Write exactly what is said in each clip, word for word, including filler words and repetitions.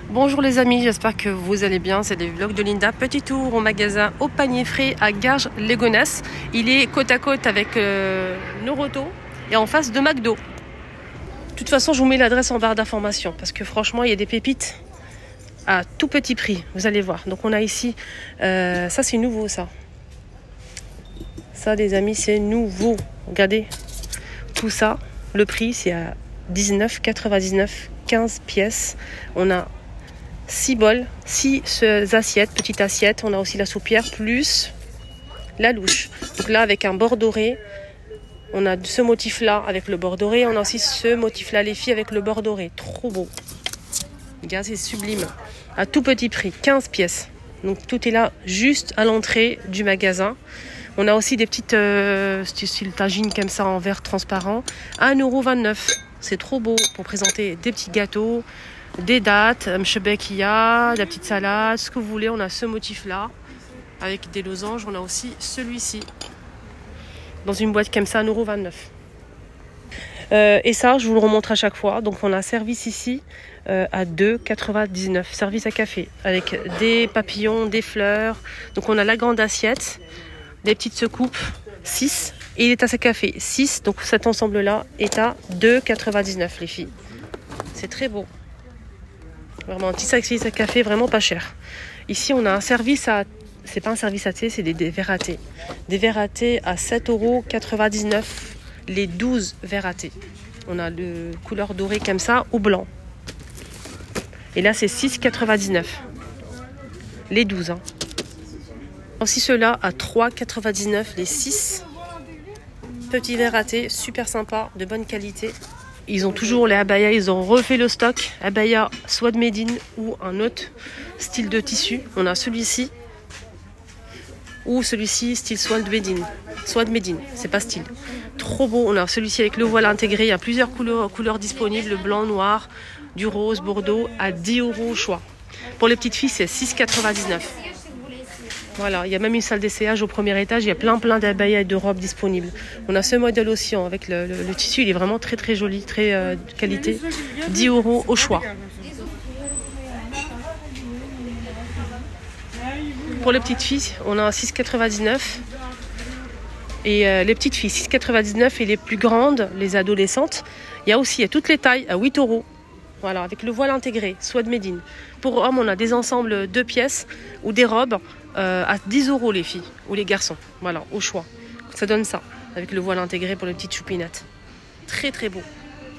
Bonjour les amis, j'espère que vous allez bien, c'est les vlogs de Linda. Petit tour au magasin au panier frais à Garges-les-Gonesse. Il est côte à côte avec euh, Noroto et en face de McDo. De toute façon, je vous mets l'adresse en barre d'information parce que franchement, il y a des pépites à tout petit prix, vous allez voir. Donc on a ici, euh, ça c'est nouveau ça. Ça les amis, c'est nouveau. Regardez, tout ça, le prix c'est à dix-neuf quatre-vingt-dix-neuf, quinze pièces. On a six bols, six assiettes, petites assiettes. On a aussi la soupière plus la louche. Donc là avec un bord doré, on a ce motif là avec le bord doré. On a aussi ce motif là les filles avec le bord doré. Trop beau. Regarde, c'est sublime. À tout petit prix, quinze pièces. Donc tout est là juste à l'entrée du magasin. On a aussi des petites euh, style tagine comme ça en verre transparent. un euro vingt-neuf. C'est trop beau pour présenter des petits gâteaux, des dattes, un mchebekia, de la petite salade, ce que vous voulez. On a ce motif-là avec des losanges. On a aussi celui-ci dans une boîte comme ça, un euro vingt-neuf. Euh, et ça, je vous le remontre à chaque fois. Donc on a un service ici euh, à deux euros quatre-vingt-dix-neuf. Service à café avec des papillons, des fleurs. Donc on a la grande assiette, des petites secoupes, six. Et les tasses à café, six. Donc cet ensemble-là est à deux euros quatre-vingt-dix-neuf les filles. C'est très beau. Vraiment un petit service à café vraiment pas cher. Ici on a un service à... C'est pas un service à thé, c'est des, des verres à thé. Des verres à thé à sept euros quatre-vingt-dix-neuf. Les douze verres à thé. On a le couleur dorée comme ça ou blanc. Et là c'est six euros quatre-vingt-dix-neuf. Les douze. Hein. Aussi ceux-là à trois euros quatre-vingt-dix-neuf les six. Petits verres à thé, super sympa, de bonne qualité. Ils ont toujours les abayas, ils ont refait le stock. Abaya soit de Médine ou un autre style de tissu. On a celui-ci ou celui-ci style soit de Médine. Soit de Médine, c'est pas style. Trop beau, on a celui-ci avec le voile intégré. Il y a plusieurs couleurs, couleurs disponibles, le blanc, noir, du rose, bordeaux, à dix euros au choix. Pour les petites filles, c'est six euros quatre-vingt-dix-neuf. Voilà, il y a même une salle d'essayage au premier étage. Il y a plein plein d'abayas et de robes disponibles. On a ce modèle aussi hein, avec le, le, le tissu. Il est vraiment très très joli, très euh, de qualité. dix euros au choix. Pour les petites filles, on a six euros quatre-vingt-dix-neuf. Et euh, les petites filles, six euros quatre-vingt-dix-neuf. Et les plus grandes, les adolescentes, il y a aussi il y a toutes les tailles à huit euros. Voilà, avec le voile intégré, soit de Médine. Pour hommes, on a des ensembles deux pièces ou des robes euh, à dix euros les filles ou les garçons. Voilà, au choix. Ça donne ça, avec le voile intégré pour les petites choupinettes. Très très beau.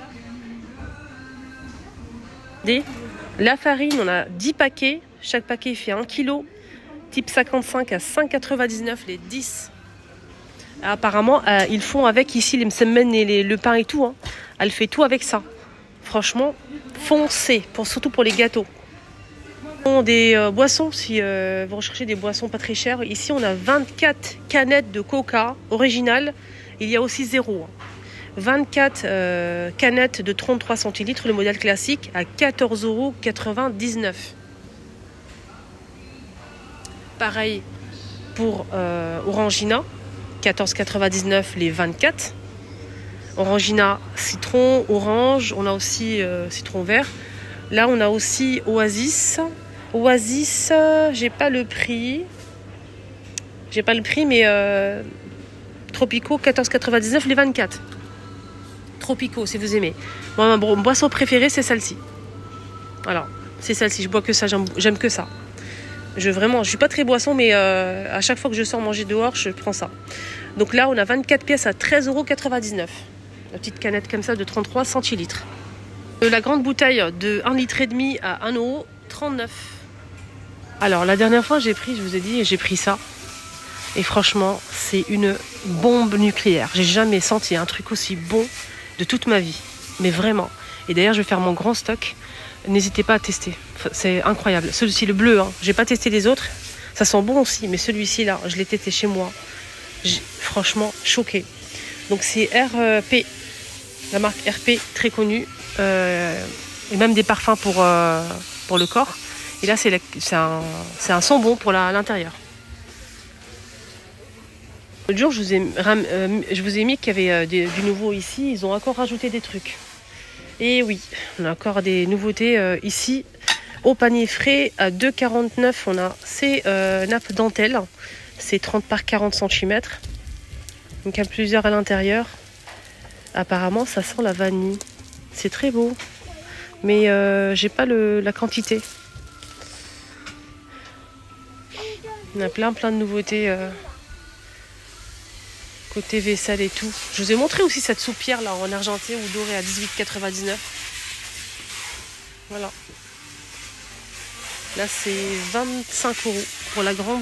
Des, la farine, on a dix paquets. Chaque paquet fait un kilo. Type cinquante-cinq à cinq euros quatre-vingt-dix-neuf les dix. Apparemment, euh, ils font avec ici les msemen et les, le pain et tout. Hein. Elle fait tout avec ça. Franchement, foncez, pour, surtout pour les gâteaux. Des euh, boissons, si euh, vous recherchez des boissons pas très chères, ici on a vingt-quatre canettes de coca original. Il y a aussi zéro. Hein. vingt-quatre euh, canettes de trente-trois centilitres, le modèle classique, à quatorze euros quatre-vingt-dix-neuf. Pareil pour euh, Orangina, quatorze euros quatre-vingt-dix-neuf les vingt-quatre. Orangina citron, orange, on a aussi euh, citron vert. Là, on a aussi Oasis. Oasis, euh, j'ai pas le prix. J'ai pas le prix, mais euh, Tropico, quatorze euros quatre-vingt-dix-neuf les vingt-quatre. Tropico, si vous aimez. Moi, ma boisson préférée, c'est celle-ci. Voilà, c'est celle-ci. Je bois que ça, j'aime, j'aime que ça. Je vraiment, je suis pas très boisson, mais euh, à chaque fois que je sors manger dehors, je prends ça. Donc là, on a vingt-quatre pièces à treize euros quatre-vingt-dix-neuf. La petite canette comme ça de trente-trois centilitres. La grande bouteille de un litre et demi à un euro trente-neuf. Alors la dernière fois j'ai pris, je vous ai dit, j'ai pris ça. Et franchement, c'est une bombe nucléaire. J'ai jamais senti un truc aussi bon de toute ma vie. Mais vraiment. Et d'ailleurs, je vais faire mon grand stock. N'hésitez pas à tester. C'est incroyable. Celui-ci, le bleu, hein. J'ai pas testé les autres. Ça sent bon aussi, mais celui-ci là, je l'ai testé chez moi. J'ai franchement choqué. Donc c'est R P. La marque R P, très connue. Euh, et même des parfums pour, euh, pour le corps. Et là, c'est, la, c'est, un, c'est un son bon pour la, l'intérieur. L'autre jour, je vous ai, euh, je vous ai mis qu'il y avait euh, des, du nouveau ici. Ils ont encore rajouté des trucs. Et oui, on a encore des nouveautés euh, ici Au panier frais, à deux quarante-neuf, on a ces euh, nappes dentelles. C'est trente par quarante centimètres. Donc il y a plusieurs à l'intérieur. Apparemment, ça sent la vanille. C'est très beau. Mais euh, j'ai pas le, la quantité. On a plein plein de nouveautés. Euh, côté vaisselle et tout. Je vous ai montré aussi cette soupière là en argenté ou doré à dix-huit quatre-vingt-dix-neuf. Voilà. Là c'est vingt-cinq euros pour la grande.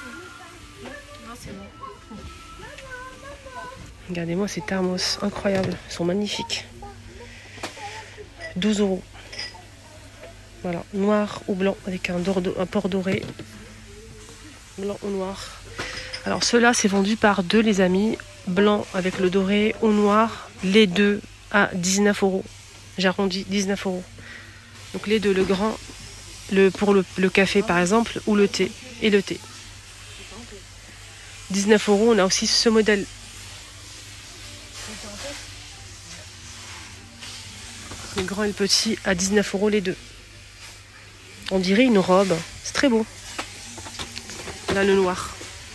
Regardez-moi ces thermos, incroyables, ils sont magnifiques. douze euros. Voilà, noir ou blanc avec un, dordo, un port doré. Blanc ou noir. Alors ceux-là c'est vendu par deux les amis. Blanc avec le doré ou noir. Les deux à dix-neuf euros. J'arrondis dix-neuf euros. Donc les deux, le grand, le, pour le, le café par exemple, ou le thé. Et le thé. dix-neuf euros, on a aussi ce modèle. Le grand et le petit à dix-neuf euros les deux. On dirait une robe. C'est très beau. Là le noir.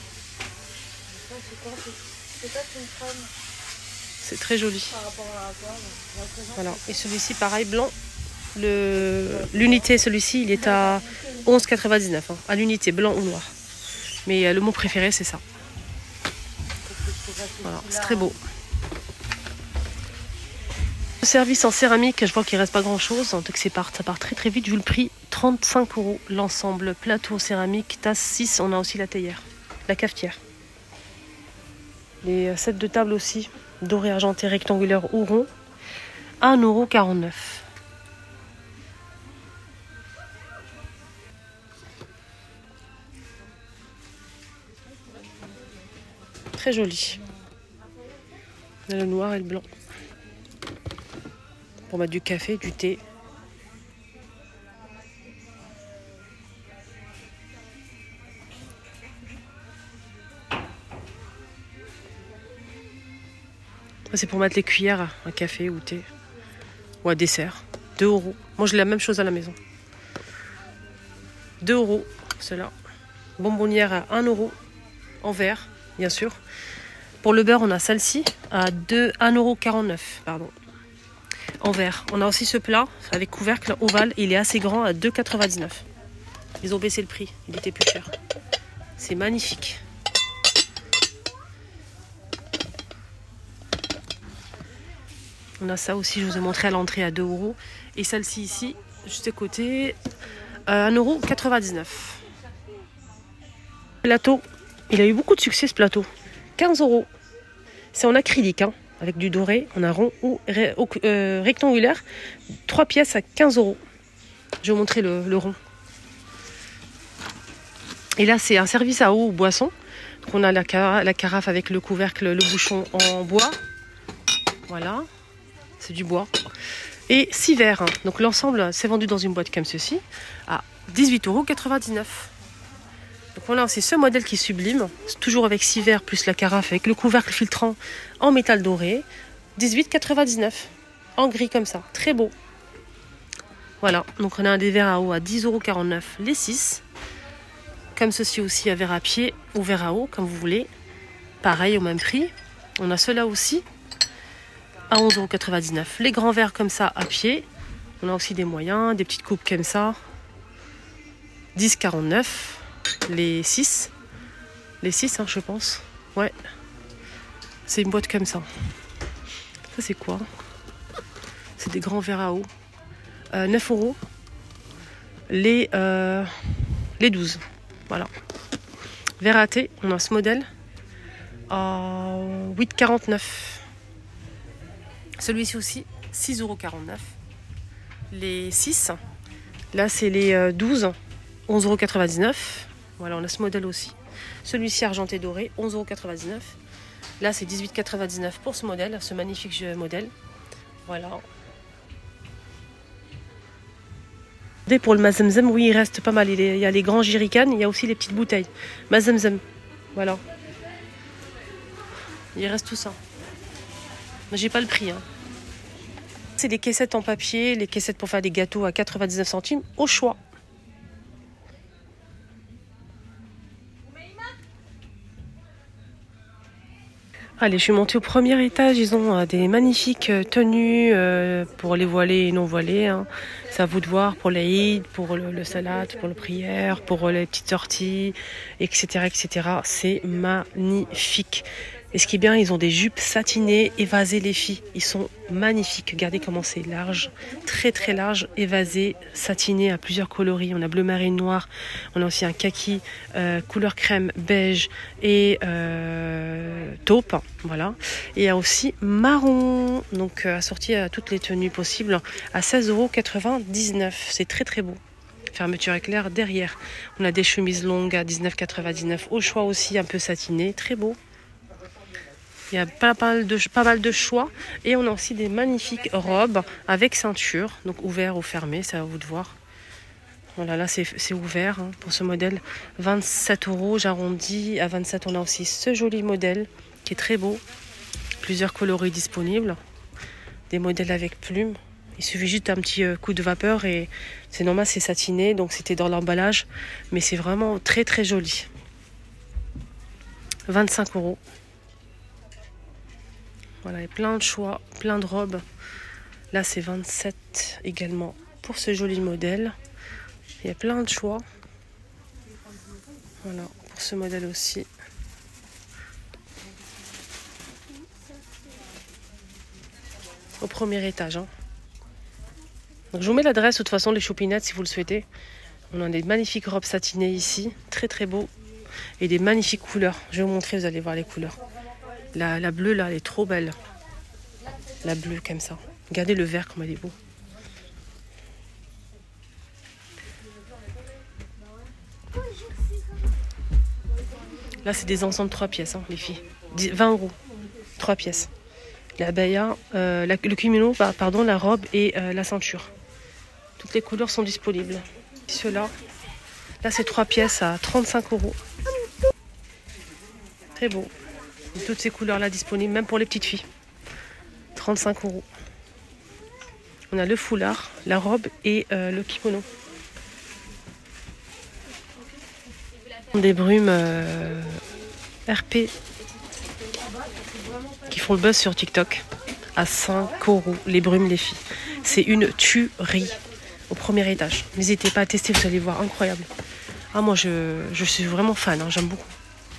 C'est très joli. Voilà. Et celui-ci pareil blanc. Le l'unité celui-ci il est à onze quatre-vingt-dix-neuf. Hein. À l'unité blanc ou noir. Mais euh, le mot préféré c'est ça. Voilà. C'est très beau. Le service en céramique, je vois qu'il reste pas grand chose. Donc c'est part, ça part très très vite vu le prix. trente-cinq euros l'ensemble. Plateau céramique, tasse six. On a aussi la théière, la cafetière. Les sets de table aussi, doré, argenté, rectangulaire ou rond, un euro quarante-neuf. Très joli. Il y a le noir et le blanc. Pour mettre du café, du thé. C'est pour mettre les cuillères à café ou thé ou à dessert. deux euros. Moi, j'ai la même chose à la maison. deux euros, cela. Bonbonnière à un euro en verre, bien sûr. Pour le beurre, on a celle-ci à un euro quarante-neuf. Pardon. En verre. On a aussi ce plat avec couvercle ovale. Il est assez grand à deux euros quatre-vingt-dix-neuf. Ils ont baissé le prix. Il était plus cher. C'est magnifique. On a ça aussi, je vous ai montré à l'entrée à deux euros. Et celle-ci ici, juste à côté, euh, un euro quatre-vingt-dix-neuf. Plateau, il a eu beaucoup de succès ce plateau. quinze euros. C'est en acrylique, hein, avec du doré. On a rond ou ré, euh, rectangulaire. trois pièces à quinze euros. Je vais vous montrer le, le rond. Et là, c'est un service à eau ou boisson. Donc on a la, cara la carafe avec le couvercle, le bouchon en bois. Voilà. C'est du bois. Et six verres. Donc l'ensemble, c'est vendu dans une boîte comme ceci à dix-huit euros quatre-vingt-dix-neuf. Donc on a aussi ce modèle qui est sublime. Toujours avec six verres plus la carafe avec le couvercle filtrant en métal doré. dix-huit euros quatre-vingt-dix-neuf. En gris comme ça. Très beau. Voilà. Donc on a des verres à eau à dix euros quarante-neuf les six. Comme ceci aussi à verre à pied ou verre à eau comme vous voulez. Pareil au même prix. On a ceux-là aussi. À onze euros quatre-vingt-dix-neuf. Les grands verres comme ça à pied. On a aussi des moyens, des petites coupes comme ça. dix euros quarante-neuf. Les six. Les six, hein, je pense. Ouais. C'est une boîte comme ça. Ça, c'est quoi? C'est des grands verres à eau. Euh, neuf euros. Les, euh, les douze. Voilà. Verre à thé, on a ce modèle. À huit euros quarante-neuf. Celui-ci aussi, six euros quarante-neuf. Les six, là c'est les douze, onze euros quatre-vingt-dix-neuf. Voilà, on a ce modèle aussi. Celui-ci argenté doré, onze euros quatre-vingt-dix-neuf. Là c'est dix-huit euros quatre-vingt-dix-neuf pour ce modèle, ce magnifique modèle. Voilà. Pour le mazemzem, oui, il reste pas mal. Il y a les grands jerrycans, il y a aussi les petites bouteilles. Mazemzem, voilà. Il reste tout ça. Mais j'ai pas le prix. Hein. c'est des caissettes en papier, les caissettes pour faire des gâteaux à quatre-vingt-dix-neuf centimes au choix. Allez, je suis montée au premier étage. Ils ont euh, des magnifiques euh, tenues euh, pour les voilés et non voilés. Hein. C'est à vous de voir pour l'Aïd, pour le, le salat, pour le prière, pour euh, les petites sorties, et cetera, et cetera. C'est magnifique. Et ce qui est bien, ils ont des jupes satinées, évasées les filles. Ils sont magnifiques. Regardez comment c'est large, très très large, évasé, satiné à plusieurs coloris. On a bleu marine noir, on a aussi un kaki, euh, couleur crème, beige et euh, taupe. Voilà. Et il y a aussi marron, donc euh, assorti à toutes les tenues possibles à seize euros quatre-vingt-dix-neuf. C'est très très beau. Fermeture éclair derrière. On a des chemises longues à dix-neuf quatre-vingt-dix-neuf. Au choix aussi un peu satiné, très beau. Il y a pas, pas, mal de, pas mal de choix. Et on a aussi des magnifiques robes avec ceinture. Donc ouvert ou fermé, c'est à vous de voir. Voilà, là c'est ouvert hein, pour ce modèle. vingt-sept euros, j'arrondis. À vingt-sept, on a aussi ce joli modèle qui est très beau. Plusieurs coloris disponibles. Des modèles avec plumes. Il suffit juste d'un petit coup de vapeur et c'est normal, c'est satiné. Donc c'était dans l'emballage. Mais c'est vraiment très très joli. vingt-cinq euros. Voilà, il y a plein de choix, plein de robes. Là, c'est vingt-sept également pour ce joli modèle. Il y a plein de choix. Voilà, pour ce modèle aussi. Au premier étage. Hein. Donc, je vous mets l'adresse, de toute façon, les shopinettes, si vous le souhaitez. On a des magnifiques robes satinées ici. Très, très beau. Et des magnifiques couleurs. Je vais vous montrer, vous allez voir les couleurs. La, la bleue, là, elle est trop belle. La bleue, comme ça. Regardez le vert, comme elle est beau. Là, c'est des ensembles trois pièces, hein, les filles. vingt euros. trois pièces. La baya, euh, la, le kimono, pardon, la robe et euh, la ceinture. Toutes les couleurs sont disponibles. Ceux-là, là, c'est trois pièces à trente-cinq euros. Très beau. Toutes ces couleurs-là disponibles, même pour les petites filles. trente-cinq euros. On a le foulard, la robe et euh, le kimono. Des brumes euh, R P qui font le buzz sur TikTok à cinq euros. Les brumes, les filles. C'est une tuerie au premier étage. N'hésitez pas à tester, vous allez voir, incroyable. Ah, moi, je, je suis vraiment fan, hein, j'aime beaucoup.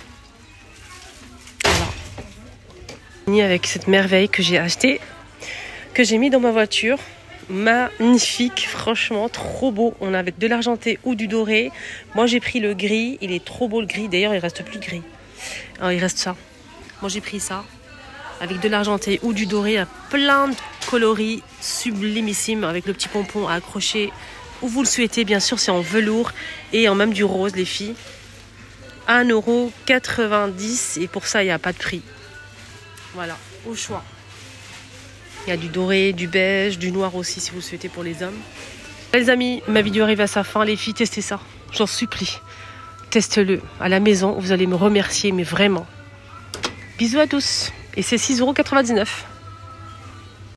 Avec cette merveille que j'ai achetée, que j'ai mis dans ma voiture. Magnifique, franchement, trop beau. On a avec de l'argenté ou du doré. Moi, j'ai pris le gris. Il est trop beau, le gris. D'ailleurs, il reste plus de gris. Alors, il reste ça. Moi, j'ai pris ça. Avec de l'argenté ou du doré. À plein de coloris sublimissimes. Avec le petit pompon à accrocher où vous le souhaitez. Bien sûr, c'est en velours. Et en même du rose, les filles. un euro quatre-vingt-dix. Et pour ça, il n'y a pas de prix. Voilà, au choix. Il y a du doré, du beige, du noir aussi si vous le souhaitez pour les hommes. Les amis, ma vidéo arrive à sa fin. Les filles, testez ça. J'en supplie. Testez-le à la maison. Vous allez me remercier, mais vraiment. Bisous à tous. Et c'est six euros quatre-vingt-dix-neuf.